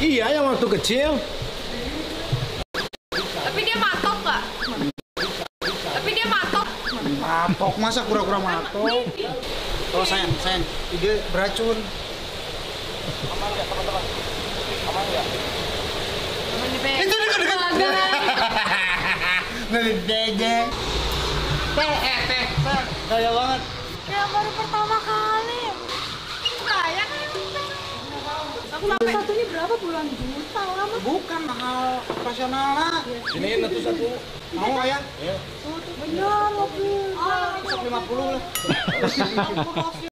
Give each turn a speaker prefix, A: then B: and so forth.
A: Iya, yang waktu kecil.
B: Tapi dia matok nggak? Tapi dia matok.
C: Matok, masa kura-kura matok? Oh sayang, dia beracun.
D: Aman nggak teman-teman? Aman nggak?
C: Itu dekat. Ngedege. Teh, gaya banget.
B: Kayak baru pertama kali. Kayak satu ini berapa puluhan juta lama?
C: Bukan mahal operasional lah.
A: Sini satu.
C: Mau ayah?
A: Ya.
B: Bener mobil.
C: 50 lah.